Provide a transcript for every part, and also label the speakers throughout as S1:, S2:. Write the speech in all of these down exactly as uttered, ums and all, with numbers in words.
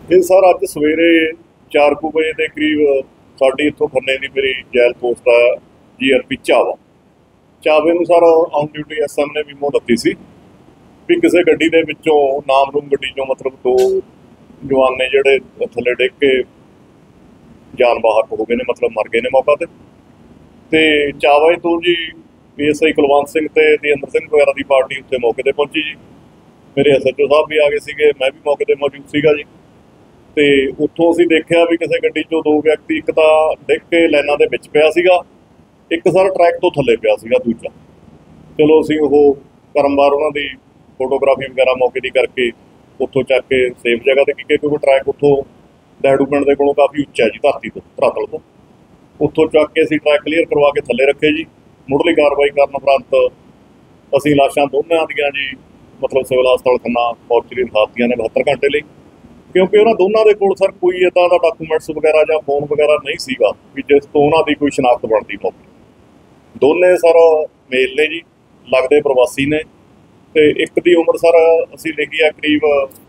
S1: ਇਹ ਸਰ ਅੱਜ ਸਵੇਰੇ ਚਾਰ ਕੁ ਵਜੇ ਦੇ ਕਰੀਬ ਸਾਡੀ ਇੱਥੋਂ ਖੰਨੇ ਦੀ ਮੇਰੀ ਜੈਲ ਪੋਸਟ ਆ ਜੀ ਆਰ ਪੀ ਚਾਵਾ ਚਾਵੇ ਨੂੰ sir on duty S M ਨੇ ਵੀ ਮੋਹ ਦਿੱਤੀ ਸੀ ਵੀ ਕਿਸੇ ਗੱਡੀ ਦੇ ਵਿੱਚੋਂ ਨਾਮਰੂਮ ਗੱਡੀ ਚੋਂ ਮਤਲਬ ਦੋ ਜਵਾਨ ਨੇ ਜਿਹੜੇ ਥੱਲੇ ਡਿੱਗ ਕੇ ਜਾਨ ਬਾਹਰ ਹੋ ਗਏ ਨੇ, ਮਤਲਬ ਮਰ ਗਏ ਨੇ ਮੌਕਾ ਤੇ ਤੇ ਚਾਵਾ ਤੋਂ ਜੀ P S I Kulwant Singh ਤੇ ਤੇਜਿੰਦਰ ਸਿੰਘ ਵਗੈਰਾ ਦੀ ਪਾਰਟੀ ਉੱਥੇ ਮੌਕੇ ਤੇ ਪਹੁੰਚੀ ਜੀ। ਮੇਰੇ ਐਸ ਐਚ ਓ ਸਾਹਿਬ ਵੀ ਆ ਗਏ ਸੀਗੇ, ਮੈਂ ਵੀ ਮੌਕੇ ਤੇ ਮੌਜੂਦ ਸੀਗਾ ਜੀ। ਤੇ ਉੱਥੋਂ ਅਸੀਂ ਦੇਖਿਆ ਵੀ ਕਿਸੇ ਗੱਡੀ ਚੋਂ ਦੋ ਵਿਅਕਤੀ, ਇੱਕ ਤਾਂ ਡਿੱਗ ਕੇ ਲਾਈਨਾਂ ਦੇ ਵਿੱਚ ਪਿਆ ਸੀਗਾ, ਇੱਕ ਸਰ ਟਰੈਕ ਤੋਂ ਥੱਲੇ ਪਿਆ ਸੀਗਾ ਦੂਜਾ। ਚਲੋ ਅਸੀਂ ਉਹ ਕਰਮਵਾਰ ਉਹਨਾਂ ਦੀ ਫੋਟੋਗ੍ਰਾਫੀ ਵਗੈਰਾ ਮੌਕੇ ਦੀ ਕਰਕੇ ਉੱਥੋਂ ਚੱਕ ਕੇ ਸੇਫ ਜਗ੍ਹਾ ਤੇ ਕਿਉਂਕਿ ਕੋਈ ਟਰੈਕ ਉੱਥੋਂ ਡੈਡੂ ਪਿੰਡ ਦੇ ਕੋਲੋਂ ਕਾਫੀ ਉੱਚਾ ਜੀ, ਧਰਤੀ ਤੋਂ ਧਰਾਤਲ ਤੋਂ। ਉੱਥੋਂ ਚੱਕ ਕੇ ਅਸੀਂ ਟਰੈਕ ਕਲੀਅਰ ਕਰਵਾ ਕੇ ਥੱਲੇ ਰੱਖੇ ਜੀ। ਮੁੱਢਲੀ ਕਾਰਵਾਈ ਕਰਨ ਉਪਰੰਤ ਅਸੀਂ ਲਾਸ਼ਾਂ ਦੋਨਾਂ ਦੀਆਂ ਜੀ ਮਤਲਬ ਸਿਵਲ ਹਸਪਤਾਲ ਖੰਨਾ ਮੋਰਚਰੀ ਰਖਾਤੀਆਂ ਨੇ ਬਹੱਤਰ ਘੰਟੇ ਲਈ, ਕਿਉਂਕਿ ਉਹਨਾਂ ਦੋਨਾਂ ਦੇ ਕੋਲ ਸਰ ਕੋਈ ਇੱਦਾਂ ਦਾ ਡਾਕੂਮੈਂਟਸ ਵਗੈਰਾ ਜਾਂ ਫੋਨ ਵਗੈਰਾ ਨਹੀਂ ਸੀਗਾ ਵੀ ਜਿਸ ਤੋਂ ਉਹਨਾਂ ਦੀ ਕੋਈ ਸ਼ਨਾਖਤ ਬਣਦੀ ਮੌਕੇ। ਦੋਨੇ ਸਰ ਮੇਲ ਨੇ ਜੀ, ਲੱਗਦੇ ਪ੍ਰਵਾਸੀ ਨੇ, ਤੇ ਇੱਕ ਦੀ ਉਮਰ ਸਰ ਅਸੀਂ ਲਿਖੀ ਆ ਕਰੀਬ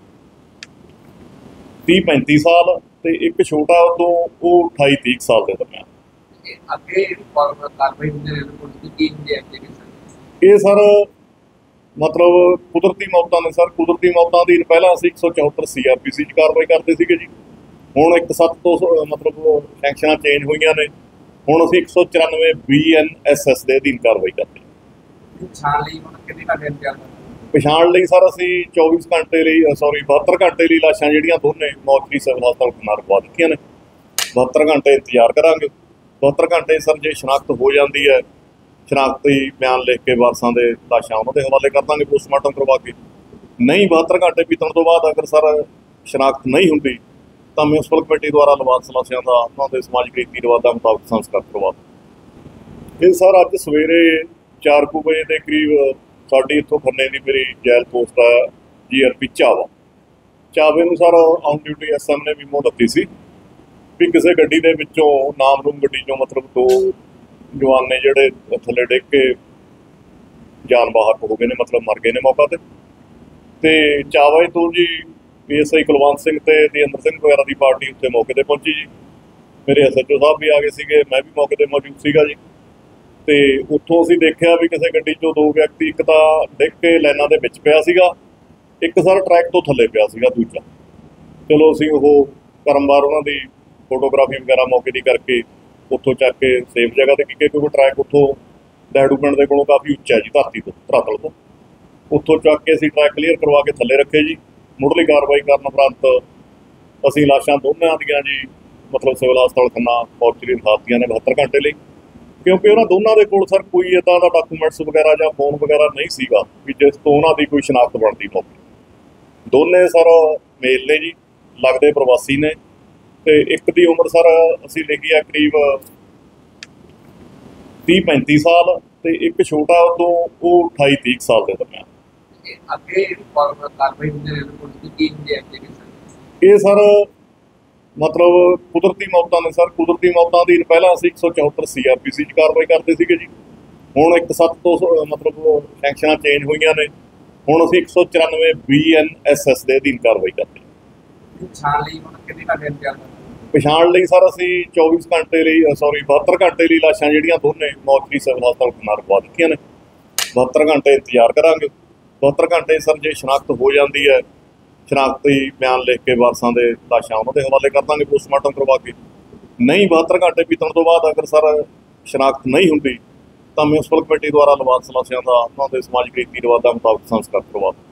S1: ਤੀਹ ਪੈਂਤੀ ਸਾਲ ਤੇ ਇੱਕ ਛੋਟਾ ਉਦੋਂ ਉਹ ਅਠਾਈ ਤੀਹ ਸਾਲ ਦੇ ਦਰਮਿਆਨ। ਇਹ ਸਰ ਮਤਲਬ ਕੁਦਰਤੀ ਮੌਤਾਂ ਨੇ ਸਰ। ਕੁਦਰਤੀ ਮੌਤਾਂ ਦੀ ਪਹਿਲਾਂ ਅਸੀਂ ਇੱਕ ਸੌ ਚੌਹੱਤਰ ਸੀ ਆਰ ਪੀ ਸੀ 'ਚ ਕਾਰਵਾਈ ਕਰਦੇ ਸੀਗੇ ਜੀ। ਹੁਣ ਇੱਕ ਸੱਤ ਤੋਂ ਮਤਲਬ ਸੈਂਕਸ਼ਨਾਂ ਚੇਂਜ ਹੋਈਆਂ ਨੇ, ਹੁਣ ਅਸੀਂ ਇੱਕ ਸੌ ਚੁਰਾਨਵੇਂ ਬੀ ਐਨ ਐਸ ਐਸ ਦੇ ਅਧੀਨ ਕਾਰਵਾਈ ਕਰਦੇ ਹਾਂ। ਪਛਾਣ ਲਈ ਸਰ ਅਸੀਂ ਚੌਵੀ ਘੰਟੇ ਲਈ ਸੌਰੀ ਬਹੱਤਰ ਘੰਟੇ ਲਈ ਲਾਸ਼ਾਂ ਜਿਹੜੀਆਂ ਦੋਨੇ ਮੋਰਚਰੀ ਸਿਵਲ ਹਸਪਤਾਲ ਖੰਨਾ ਰਖਵਾ ਦਿੱਤੀਆਂ ਨੇ। ਬਹੱਤਰ ਘੰਟੇ ਇੰਤਜ਼ਾਰ ਕਰਾਂਗੇ। ਬਹੱਤਰ ਘੰਟੇ ਸਰ ਜੇ ਸ਼ਨਾਖਤ ਹੋ ਜਾਂਦੀ ਹੈ, ਸ਼ਨਾਖਤੀ ਬਿਆਨ ਲਿਖ ਕੇ ਵਾਰਸਾਂ ਦੇ ਲਾਸ਼ਾਂ ਉਹਨਾਂ ਦੇ ਹਵਾਲੇ ਕਰ ਦਾਂਗੇ ਪੋਸਟਮਾਰਟਮ ਕਰਵਾ ਕੇ। ਨਹੀਂ ਬਹੱਤਰ ਘੰਟੇ ਬੀਤਣ ਤੋਂ ਬਾਅਦ ਅਗਰ ਸਰ ਸ਼ਨਾਖਤ ਨਹੀਂ ਹੁੰਦੀ ਤਾਂ ਮਿਊਨਿਸਪਲ ਕਮੇਟੀ ਦੁਆਰਾ ਲਵਾਰਸ ਲਾਸ਼ਾਂ ਦਾ ਉਹਨਾਂ ਦੇ ਸਮਾਜਿਕ ਰੀਤੀ ਰਿਵਾਜ਼ਾਂ ਮੁਤਾਬਕ ਸੰਸਕਾਰ ਕਰਵਾ ਦਿਓ। ਇਹ ਸਰ ਅੱਜ ਸਵੇਰੇ ਚਾਰ ਕੁ ਵਜੇ ਦੇ ਕਰੀਬ ਸਾਡੀ ਇੱਥੋਂ ਖੰਨੇ ਦੀ ਮੇਰੀ ਜੈਲ ਪੋਸਟ ਆ ਜੀ ਆਰ ਪੀ ਚਾਵਾ ਚਾਵੇ ਨੂੰ sir on duty S M ਨੇ ਵੀ ਮੋਹ ਦਿੱਤੀ ਸੀ ਵੀ ਕਿਸੇ ਗੱਡੀ ਦੇ ਵਿੱਚੋਂ ਨਾਮਰੂਮ ਗੱਡੀ ਚੋਂ ਮਤਲਬ ਦੋ ਜਵਾਨ ਨੇ ਜਿਹੜੇ ਥੱਲੇ ਡਿੱਗ ਕੇ ਜਾਨ ਬਾਹਰ ਹੋ ਗਏ ਨੇ, ਮਤਲਬ ਮਰ ਗਏ ਨੇ ਮੌਕਾ ਤੇ ਤੇ ਚਾਵਾ ਤੋਂ ਜੀ P S I Kulwant Singh ਤੇ ਤੇਜਿੰਦਰ ਸਿੰਘ ਵਗੈਰਾ ਦੀ ਪਾਰਟੀ ਉੱਥੇ ਮੌਕੇ ਤੇ ਪਹੁੰਚੀ ਜੀ। ਮੇਰੇ ਐਸ ਐਚ ਓ ਸਾਹਿਬ ਵੀ ਆ ਗਏ ਸੀਗੇ, ਮੈਂ ਵੀ ਮੌਕੇ ਤੇ ਮੌਜੂਦ ਸੀਗਾ ਜੀ। ਤੇ ਉੱਥੋਂ ਅਸੀਂ ਦੇਖਿਆ ਵੀ ਕਿਸੇ ਗੱਡੀ ਚੋਂ ਦੋ ਵਿਅਕਤੀ, ਇੱਕ ਤਾਂ ਡਿੱਗ ਕੇ ਲਾਈਨਾਂ ਦੇ ਵਿੱਚ ਪਿਆ ਸੀਗਾ, ਇੱਕ ਸਰ ਟਰੈਕ ਤੋਂ ਥੱਲੇ ਪਿਆ ਸੀਗਾ ਦੂਜਾ। ਚਲੋ ਅਸੀਂ ਉਹ ਕਰਮਵਾਰ ਉਹਨਾਂ ਦੀ ਫੋਟੋਗ੍ਰਾਫੀ ਵਗੈਰਾ ਮੌਕੇ ਦੀ ਕਰਕੇ ਉੱਥੋਂ ਚੱਕ ਕੇ ਸੇਫ ਜਗ੍ਹਾ ਤੇ ਕਿਉਂਕਿ ਕੋਈ ਟਰੈਕ ਉੱਥੋਂ ਡੈਡੂ ਪਿੰਡ ਦੇ ਕੋਲੋਂ ਕਾਫੀ ਉੱਚਾ ਜੀ, ਧਰਤੀ ਤੋਂ ਧਰਾਤਲ ਤੋਂ। ਉੱਥੋਂ ਚੱਕ ਕੇ ਅਸੀਂ ਟਰੈਕ ਕਲੀਅਰ ਕਰਵਾ ਕੇ ਥੱਲੇ ਰੱਖੇ ਜੀ। ਮੁੱਢਲੀ ਕਾਰਵਾਈ ਕਰਨ ਉਪਰੰਤ ਅਸੀਂ ਲਾਸ਼ਾਂ ਦੋਨਾਂ ਦੀਆਂ ਜੀ ਮਤਲਬ ਸਿਵਲ ਹਸਪਤਾਲ ਖੰਨਾ ਮੋਰਚਰੀ ਰਖਾਤੀਆਂ ਨੇ ਬਹੱਤਰ ਘੰਟੇ ਲਈ, ਕਿਉਂਕਿ ਉਹਨਾਂ ਦੋਨਾਂ ਦੇ ਕੋਲ ਸਰ ਕੋਈ ਇੱਦਾਂ ਦਾ ਡਾਕੂਮੈਂਟਸ ਵਗੈਰਾ ਜਾਂ ਫੋਨ ਵਗੈਰਾ ਨਹੀਂ ਸੀਗਾ ਵੀ ਜਿਸ ਤੋਂ ਉਹਨਾਂ ਦੀ ਕੋਈ ਸ਼ਨਾਖਤ ਬਣਦੀ ਮੌਕੇ। ਦੋਨੇ ਸਰ ਮੇਲ ਨੇ ਜੀ, ਲੱਗਦੇ ਪ੍ਰਵਾਸੀ ਨੇ, ਤੇ ਇੱਕ ਦੀ ਉਮਰ ਸਰ ਅਸੀਂ ਲਿਖੀ ਆ ਕਰੀਬ ਤੀਹ ਪੈਂਤੀ ਸਾਲ ਤੇ ਇੱਕ ਛੋਟਾ ਉਦੋਂ ਉਹ ਅਠਾਈ ਤੀਹ ਸਾਲ ਦੇ ਦਰਮਿਆਨ। ਇਹ ਸਰ ਮਤਲਬ ਕੁਦਰਤੀ ਮੌਤਾਂ ਨੇ ਸਰ। ਕੁਦਰਤੀ ਮੌਤਾਂ ਦੀ ਪਹਿਲਾਂ ਅਸੀਂ ਇੱਕ ਸੌ ਚੌਹੱਤਰ ਸੀ ਆਰ ਪੀ ਸੀ 'ਚ ਕਾਰਵਾਈ ਕਰਦੇ ਸੀਗੇ ਜੀ। ਹੁਣ ਇੱਕ ਸੱਤ ਤੋਂ ਮਤਲਬ ਸੈਂਕਸ਼ਨਾਂ ਚੇਂਜ ਹੋਈਆਂ ਨੇ, ਹੁਣ ਅਸੀਂ ਇੱਕ ਸੌ ਚੁਰਾਨਵੇਂ ਬੀ ਐਨ ਐਸ ਐਸ ਦੇ ਅਧੀਨ ਕਾਰਵਾਈ ਕਰਦੇ ਹਾਂ। ਪਛਾਣ ਲਈ ਸਰ ਅਸੀਂ ਚੌਵੀ ਘੰਟੇ ਲਈ ਸੌਰੀ ਬਹੱਤਰ ਘੰਟੇ ਲਈ ਲਾਸ਼ਾਂ ਜਿਹੜੀਆਂ ਦੋਨੇ ਮੋਰਚਰੀ ਸਿਵਲ ਹਸਪਤਾਲ ਖੰਨਾ ਰਖਵਾ ਦਿੱਤੀਆਂ ਨੇ। ਬਹੱਤਰ ਘੰਟੇ ਇੰਤਜ਼ਾਰ ਕਰਾਂਗੇ। ਬਹੱਤਰ ਘੰਟੇ ਸਰ ਜੇ ਸ਼ਨਾਖਤ ਹੋ ਜਾਂਦੀ ਹੈ, ਸ਼ਨਾਖਤੀ ਬਿਆਨ ਲਿਖ ਕੇ ਵਾਰਸਾਂ ਦੇ ਲਾਸ਼ਾਂ ਉਹਨਾਂ ਦੇ ਹਵਾਲੇ ਕਰ ਦਾਂਗੇ ਪੋਸਟਮਾਰਟਮ ਕਰਵਾ ਕੇ। ਨਹੀਂ ਬਹੱਤਰ ਘੰਟੇ ਬੀਤਣ ਤੋਂ ਬਾਅਦ ਅਗਰ ਸਰ ਸ਼ਨਾਖਤ ਨਹੀਂ ਹੁੰਦੀ ਤਾਂ ਮਿਊਨਿਸਪਲ ਕਮੇਟੀ ਦੁਆਰਾ ਲਵਾਰਸ ਲਾਸ਼ਾਂ ਦਾ ਉਹਨਾਂ ਦੇ ਸਮਾਜਿਕ ਰੀਤੀ ਰਿਵਾਜ਼ਾਂ ਮੁਤਾਬਕ ਸੰਸਕਾਰ ਕਰਵਾ ਦਿਓ।